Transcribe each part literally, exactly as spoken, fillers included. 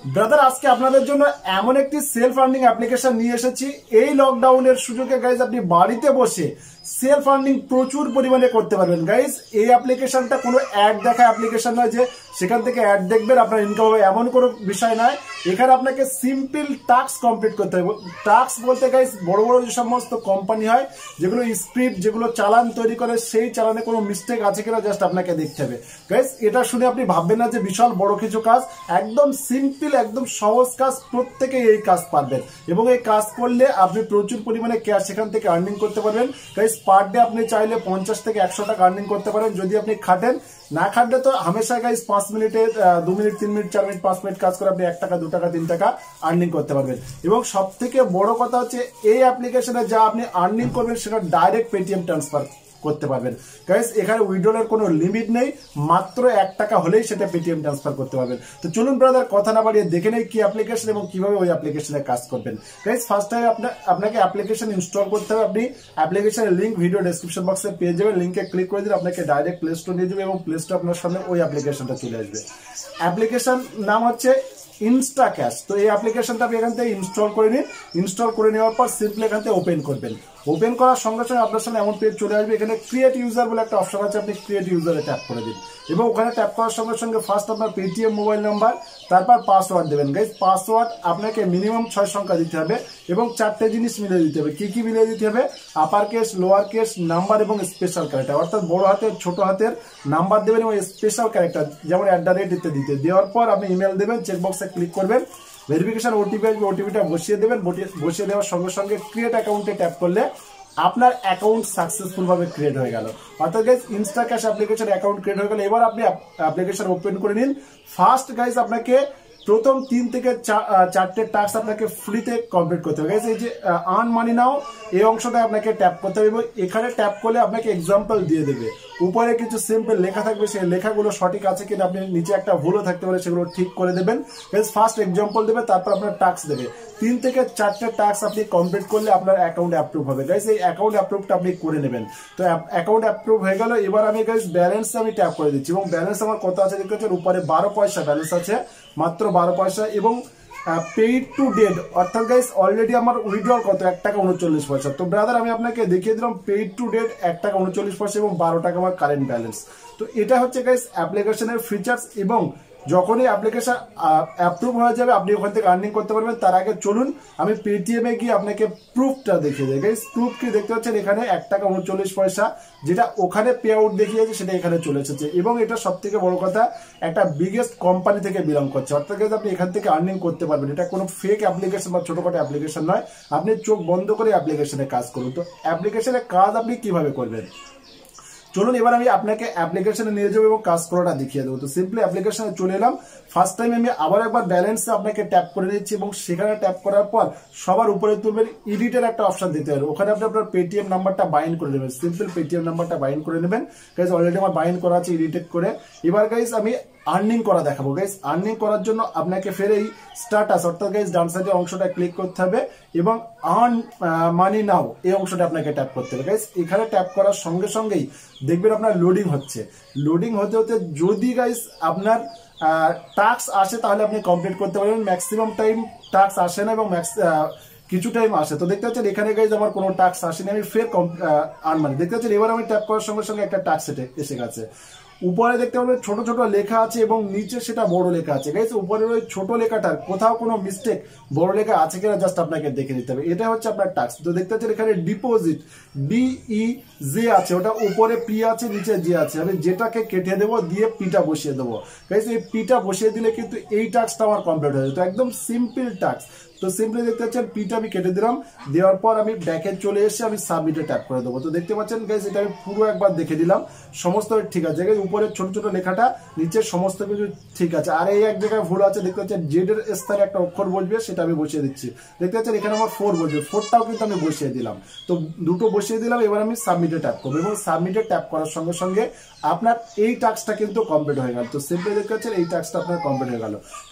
Brother আজকে আপনাদের জন্য এমন একটি সেলফ আর্নিং অ্যাপ্লিকেশন নিয়ে এসেছি। এই লকডাউনের সুযোগে গাইজ আপনি বাড়িতে বসে সেলফ আর্নিং প্রচুর পরিমাণে করতে পারবেন। গাইজ এই অ্যাপ্লিকেশনটা কোনো অ্যাড দেখা অ্যাপ্লিকেশন নয় যে সেখান থেকে অ্যাড দেখবেন আপনার ইনকাম হবে, এমন কোনো বিষয় নয়। এখানে আপনাকে সিম্পল টাস্ক কমপ্লিট করতে হবে। টাস্ক বলতে গাইজ বড় বড় যে সমস্ত কোম্পানি হয় যেগুলো স্ক্রিপ্ট যেগুলো চালান তৈরি করে, সেই চালানে কোনো মিস্টেক আছে কিনা জাস্ট আপনাকে দেখতে হবে। গাইজ এটা শুনে আপনি ভাববেন না যে বিশাল বড় কিছু কাজ, একদম সিম্পল একদম সহজ কাজ, প্রত্যেকেই এই কাজ পারবেন এবং এই কাজ করলে আপনি প্রচুর পরিমাণে ক্যাশ সেখান থেকে আর্নিং করতে পারবেন। গাইজ পার ডে আপনি চাইলে পঞ্চাশ থেকে একশো টাকা আর্নিং করতে পারেন যদি আপনি খাটেন। না খাটলে তো হামেশা গাইজ পাঁচ মিনিটে দু মিনিট তিন মিনিট চার মিনিট পাঁচ মিনিট কাজ করে আপনি এক টাকা দু টাকা তিন টাকা আর্নিং করতে পারবেন। এবং সব থেকে বড় কথা হচ্ছে এই অ্যাপ্লিকেশনে যা আপনি আর্নিং করবেন সেটা ডাইরেক্ট পেটিএম ট্রান্সফার করতে পারবেন। গাইস এখানে উইথড্রলের কোনো লিমিট নেই, মাত্র এক টাকা হলেই সেটা পেটিএম ট্রান্সফার করতে পারবেন। তো চলুন ব্রাদার কথা না বাড়িয়ে দেখে নেই কি অ্যাপ্লিকেশন এবং কিভাবে ওই অ্যাপ্লিকেশনে কাজ করবেন। গাইস ফার্স্ট টাইম আপনাকে অ্যাপ্লিকেশন ইনস্টল করতে হবে। আপনি অ্যাপ্লিকেশনের লিঙ্ক ভিডিও ডেসক্রিপশন বক্সে পেয়ে যাবেন, লিঙ্কে ক্লিক করে দিলে আপনাকে ডাইরেক্ট প্লে স্টোর নিয়ে যাবে এবং প্লে স্টোর আপনার সামনে ওই অ্যাপ্লিকেশনটা চলে আসবে। অ্যাপ্লিকেশন নাম হচ্ছে ইনস্টা ক্যাশ। তো এই অ্যাপ্লিকেশনটা আপনি এখান থেকে ইনস্টল করে নিন। ইনস্টল করে নেওয়ার পর সিম্পলি এখান থেকে ওপেন করবেন। ওপেন করার সঙ্গে সঙ্গে আপনার সামনে এমন পেজ চলে আসবে। এখানে ক্রিয়েট ইউজার বলে একটা অপশন আছে, আপনি ক্রিয়েট ইউজারে ট্যাপ করে দিন এবং ওখানে ট্যাপ করার সঙ্গে সঙ্গে ফার্স্ট আপনার পেটিএম মোবাইল নাম্বার, তারপর পাসওয়ার্ড দেবেন। গাইজ পাসওয়ার্ড আপনাকে মিনিমাম ছয় সংখ্যা দিতে হবে এবং চারটে জিনিস মিলিয়ে দিতে হবে। কি কি মিলিয়ে দিতে হবে? Upper case, lower case, number এবং স্পেশাল ক্যারেক্টার, অর্থাৎ বড় হাতের ছোট হাতের নাম্বার দেবেন এবং স্পেশাল ক্যারেক্টার যেমন অ্যাট দ্য রেট ইত্যাদি দিতে দেওয়ার পর আপনি ইমেল দেবেন, চেকবক্সে ক্লিক করবেন, ভেরিফিকেশন ওটিপি আসবে, ওটিপিটা বসিয়ে দেবেন। বসিয়ে দেওয়ার সঙ্গে সঙ্গে ক্রিয়েট অ্যাকাউন্টে ট্যাপ করলে আপনার অ্যাকাউন্ট সাকসেসফুল ভাবে ক্রিয়েট হয়ে গেল। অর্থাৎ guys Insta cash application account create হয়ে গেল। এবার আপনি অ্যাপ্লিকেশন ওপেন করে নিন। ফার্স্ট গাইজ আপনাকে প্রথম তিন থেকে চারটে টাস্ক আপনাকে ফ্রিতে কমপ্লিট করতে হবে। এই যে আর্ন মানি নাও এই অংশটা আপনাকে ট্যাপ করতে হবে এবং এখানে ট্যাপ করলে আপনাকে এক্সাম্পল দিয়ে দেবে। উপরে কিছু সিম্পল লেখা থাকবে, সেই লেখাগুলো সঠিক আছে কিনা, আপনি নিচে একটা ভুলও থাকতে পারে সেগুলো ঠিক করে দেবেন। ফার্স্ট এক্সাম্পল দেবে, তারপর আপনার টাস্ক দেবে। তিন থেকে চারটে টাস্ক আপনি কমপ্লিট করলে আপনার অ্যাকাউন্ট অ্যাপ্রুভ হবে। গাইজ এই অ্যাকাউন্ট অ্যাপ্রুভটা আপনি করে নেবেন। তো অ্যাকাউন্ট অ্যাপ্রুভ হয়ে গেল। এবার আমি গাইজ ব্যালেন্স আমি ট্যাপ করে দিচ্ছি এবং ব্যালেন্স আমার কত আছে দেখতে পাচ্ছেন, উপরে বারো পয়সা ব্যালেন্স আছে, মাত্র বারো পয়সা। এবং পেইড টু ডেট অর্থাৎ গাইজ অলরেডি আমার উইথড্রল কত, এক টাকা উনচল্লিশ পয়সা। তো ব্রাদার আমি আপনাকে দেখিয়ে দিলাম পেইড টু ডেট এক টাকা উনচল্লিশ পয়সা এবং বারো টাকা আমার কারেন্ট ব্যালেন্স। তো এটা হচ্ছে গাইজ অ্যাপ্লিকেশনের ফিচার্স এবং যখনই অ্যাপ্লিকেশন অ্যাপ্রুভ হয়ে যাবে আপনি ওখান থেকে আর্নিং করতে পারবেন। তার আগে চলুন আমি পেটিএম এ গিয়ে আপনাকে প্রুফটা দেখিয়ে দেয়। গাইজ প্রুফ কি দেখতে পাচ্ছেন, এখানে এক টাকা উনচল্লিশ পয়সা যেটা ওখানে পে আউট দেখিয়েছে সেটা এখানে চলে এসেছে এবং এটা সব থেকে বড় কথা একটা বিগেস্ট কোম্পানি থেকে বিলং করছে। অর্থাৎ গাইজ আপনি এখান থেকে আর্নিং করতে পারবেন। এটা কোনো ফেক অ্যাপ্লিকেশন বা ছোটখাটো অ্যাপ্লিকেশন নয়। আপনি চোখ বন্ধ করে অ্যাপ্লিকেশনে কাজ করুন। তো অ্যাপ্লিকেশনে কাজ আপনি কিভাবে করবেন চলুন এবার আমি আপনাকে অ্যাপ্লিকেশনে নিয়ে যাবো এবং কাজ করাটা দেখিয়ে দেবো। তো সিম্পলি অ্যাপ্লিকেশনে চলে এলাম। ফার্স্ট টাইম আমি আবার একবার ব্যালেন্সে আপনাকে ট্যাপ করে দিচ্ছি এবং সেখানে ট্যাপ করার পর সবার উপরে তুলবেন এডিটের একটা অপশন দিতে হবে। ওখানে আপনি আপনার পেটিএম নাম্বারটা বাইন্ড করে নেবেন। সিম্পল পেটিএম নাম্বারটা বাইন্ড করে নেবেন। গাইজ অলরেডি আমার বাইন্ড করা আছে এডিটেড করে। এবার গাইজ আমি আর্নিং করা দেখাবো। গাইজ আর্নিং করার জন্য আপনাকে ফের এই স্ট্যাটাস অর্থাৎ গাইজ ডান সাইডের অংশটা ক্লিক করতে হবে এবং আর্ন মানি নাও এই অংশটা আপনাকে ট্যাপ করতে হবে। গাইজ এখানে ট্যাপ করার সঙ্গে সঙ্গেই দেখবেন আপনার লোডিং হচ্ছে। লোডিং হতে হতে যদি গাইজ আপনার টাস্ক আসে তাহলে আপনি কমপ্লিট করতে পারবেন। ম্যাক্সিমাম টাইম টাস্ক আসে না এবং ম্যাক্স কিছু টাইম আসে। তো দেখতে পাচ্ছেন এখানে গাইজ আমার কোনো টাস্ক আসেনি, আমি ফের আর্ন মানি দেখতে পাচ্ছেন। এবার আমি ট্যাপ করার সঙ্গে সঙ্গে একটা টাস্ক এসে গেছে। উপরে দেখতে পাবেন ছোট ছোট লেখা আছে এবং নিচে সেটা বড় লেখা আছে। গাইস উপরের ওই ছোট লেখাটার কোথাও কোনো মিস্টেক বড় লেখা আছে কিনা জাস্ট আপনাকে দেখে নিতে হবে। এটা হচ্ছে আপনার টাস্ক। তো দেখতে পাচ্ছেন এখানে ডিপোজিট ডি ই জে আছে, ওটা উপরে পি আছে নিচে জি আছে। আমি যেটাকে কেটে দেবো দিয়ে পিটা বসিয়ে দেবো। গাইস এই পিটা বসিয়ে দিলে কিন্তু এই টাস্কটা আমার কমপ্লিট হয়ে যায়। তো একদম সিম্পল টাস্ক। তো সিম্পলি দেখতে পাচ্ছেন পিটা আমি কেটে দিলাম। দেওয়ার পর আমি ব্যাকে চলে এসে আমি সাবমিটে ট্যাপ করে দেবো। তো দেখতে পাচ্ছেন গাইস এটা আমি পুরো একবার দেখে দিলাম, সমস্ত ঠিক আছে। উপরে ছোট ছোট লেখাটা নিচে সমস্ত কিছু ঠিক আছে। আর এই এক জায়গায় ভুল আছে, দেখতে পাচ্ছেন জেড এর স্থানে একটা অক্ষর বসবে সেটা আমি বসিয়ে দিচ্ছি। দেখতে পাচ্ছেন এখানে আমার ফোর বসবে, ফোরটাও কিন্তু আমি বসিয়ে দিলাম। তো দুটো বসিয়ে দিলাম। এবার আমি সাবমিটে ট্যাপ করবো এবং সাবমিটে ট্যাপ করার সঙ্গে সঙ্গে আপনার এই টাস্কটা কিন্তু কমপ্লিট হয়ে গেল। তো সিম্পলি দেখতে পাচ্ছেন এই টাস্কটা আপনার কমপ্লিট হয়ে গেল। গাইস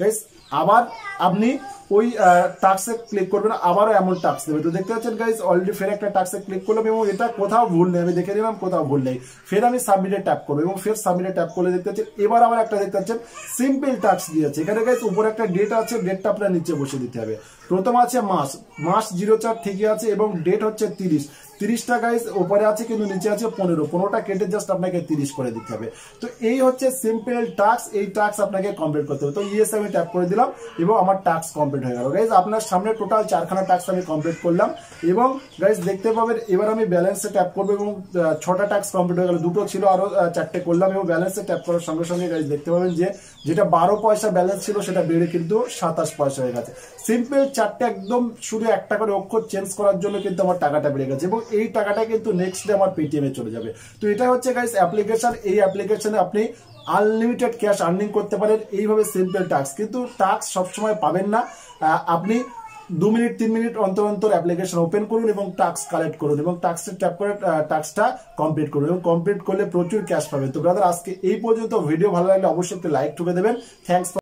আবার আপনি ওই টাস্কে ক্লিক করবেন, আবারও এমন টাস্ক দেবে। তো দেখতে পাচ্ছেন গাইজ অলরেডি ফের একটা টাস্কে ক্লিক করলাম এবং এটা কোথাও ভুল নেই, আমি দেখে নিলাম কোথাও ভুল নেই। ফের আমি সাবমিটে ট্যাপ করবো এবং ফের সাবমিটে ট্যাপ করলে দেখতে পাচ্ছেন এবার আবার একটা দেখতে পাচ্ছেন সিম্পল টাস্ক দিয়েছে। এখানে গাইজ উপরে একটা ডেট আছে, ডেটটা আপনার নিচে বসে দিতে হবে। প্রথম আছে মাস, মাস জিরো চার ঠিকই আছে এবং ডেট হচ্ছে তিরিশ, তিরিশটা গাইজ উপরে আছে কিন্তু নিচে আছে পনেরো, পনেরোটা কেটে জাস্ট আপনাকে তিরিশ করে দিতে হবে। তো এই হচ্ছে সিম্পল টাস্ক, এই টাস্ক আপনাকে কমপ্লিট করতে হবে। তো ইয়েস আমি ট্যাপ করে দিলাম এবং আমার টাস্ক কমপ্লিট হয়ে গেল। গাইজ আপনার সামনে টোটাল চারখানা টাস্ক আমি কমপ্লিট করলাম এবং গাইজ দেখতে পাবেন এবার আমি ব্যালেন্সে ট্যাপ করবো এবং ছটা টাস্ক কমপ্লিট হয়ে গেল, দুটো ছিল আরো চারটে করলাম এবং ব্যালেন্সে ট্যাপ করার সঙ্গে সঙ্গে গাইজ দেখতে পাবেন যে যেটা বারো পয়সা ব্যালেন্স ছিল সেটা বেড়ে কিন্তু সাতাশ পয়সা হয়ে গেছে। সিম্পল চারটে একদম শুধু একটা করে অক্ষর চেঞ্জ করার জন্য কিন্তু আমার টাকাটা বেড়ে গেছে এবং এই টাকাটা কিন্তু নেক্সট ডে আমার পেটিএম এ চলে যাবে। তো এটা হচ্ছে গাইস অ্যাপ্লিকেশন, এই অ্যাপ্লিকেশনে আপনি আনলিমিটেড ক্যাশ আর্নিং করতে পারেন এইভাবে সিম্পল টাস্ক। কিন্তু টাস্ক সবসময় পাবেন না, আপনি দু মিনিট তিন মিনিট অন্তর অন্তর অ্যাপ্লিকেশন ওপেন করুন এবং টাস্ক কালেক্ট করুন এবং টাস্কে ট্যাপ করে টাস্কটা কমপ্লিট করুন এবং কমপ্লিট করলে প্রচুর ক্যাশ পাবেন। তো ব্রাদার আজকে এই পর্যন্ত, ভিডিও ভালো লাগলে অবশ্যই একটু লাইক ঠুকে দেবেন। থ্যাংকস।